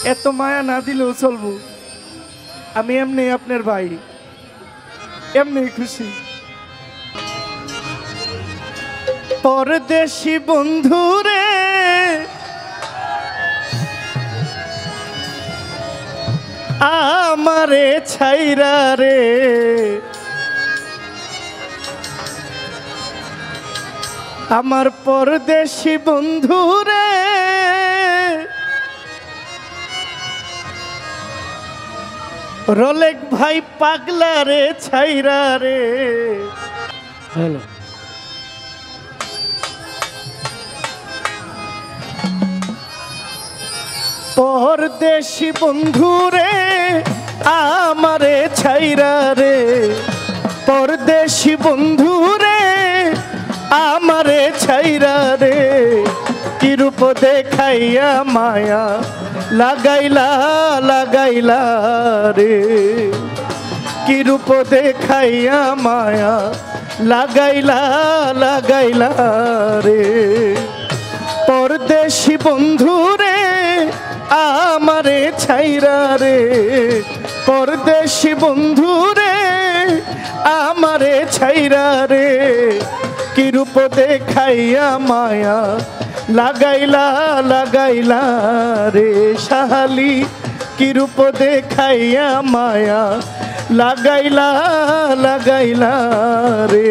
এত মায়া না দিলেও চলবো। আমি এমনি আপনার ভাই, এমনি খুশি। পরদেশি বন্ধুরে আমারে ছাইরা রে, আমার পরদেশি বন্ধুরে রোলেক ভাই পাগলা রে ছাইরা রে। হ্যালো, পরদেশি বন্ধুরে আমারে ছাইরা রে, পরদেশি বন্ধুরে আমারে ছাইরা রে, কি রূপ দেখাইয়া মায়া লাগাইলা লাগাইলা রে, কি রূপ দেখাইয়া মায়া লাগাইলা লাগাইলা রে। পরদেশি বন্ধুরে আমারে ছাইরা রে, পরদেশি বন্ধুরে আমারে ছাইরা রে, কি রূপ দেখাইয়া মায়া লাগাইলা লাগাইলা রে। শাহালি কি রূপ দেখাইয়া মায়া লাগাইলা লাগাইলা রে।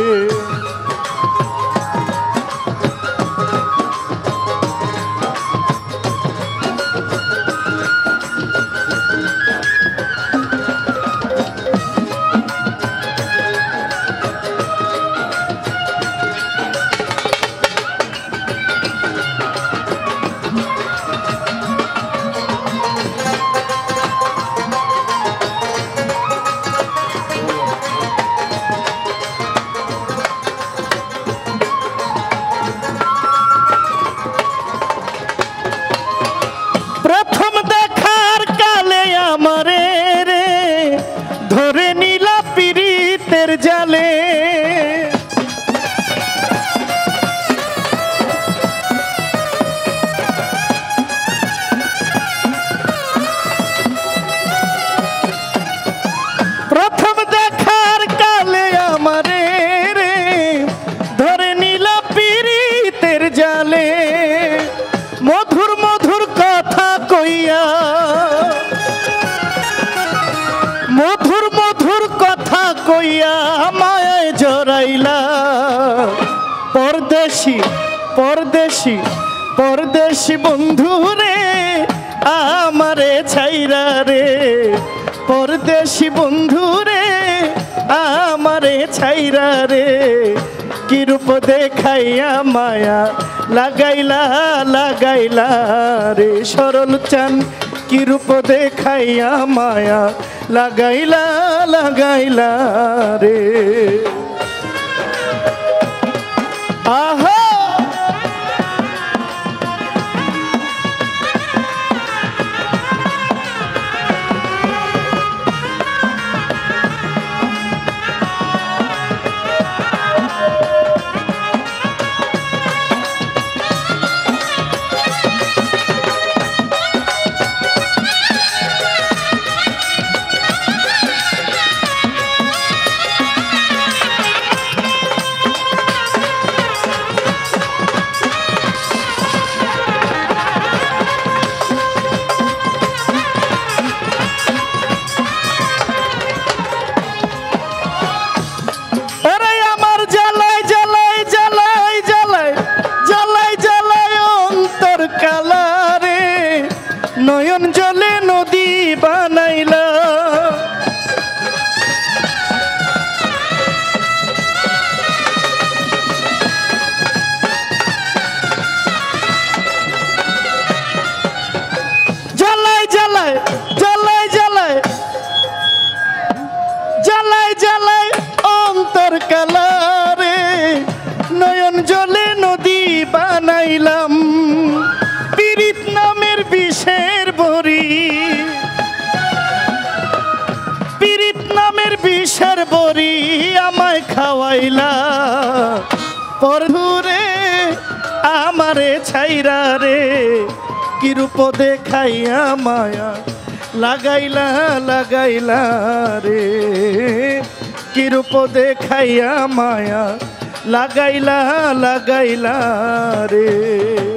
জালে প্রথম দেখার কালে আমারে রে ধরে নিল পীড়িতের জালে, মধুর মধুর কথা কইয়া, মধুর মধুর কথা কইয়া মায়ায় জড়াইলা। পরদেশি পরদেশি পরদেশি বন্ধুরে আমারে ছাইরা রে, পরদেশি বন্ধুরে আমারে ছাইরা রে, কি রূপ দেখাইয়া মায়া লাগাইলা লাগাইলা রে। সরল চান কি রূপ দেখাইয়া মায়া লাগাইলা লাগাইলা রে। আহা নয়ন জলে নদী বানাইলা, জ্বালায় জ্বালায় জ্বালায় জ্বালায় জ্বালায় জ্বালায় অন্তর কালারে, নয়ন জলে নদী বানাইলাম, পীড়িত নামের বিষের বড়ি, পীড়িত নামের বিষের বড়ি আমায় খাওয়াইলা। পরধুরে আমারে ছাইরা রে, কি রূপ দেখাইয়া মায়া লাগাইলা লাগাইলা রে, কি রূপ দেখাইয়া মায়া লাগাইলা লাগাইলা রে।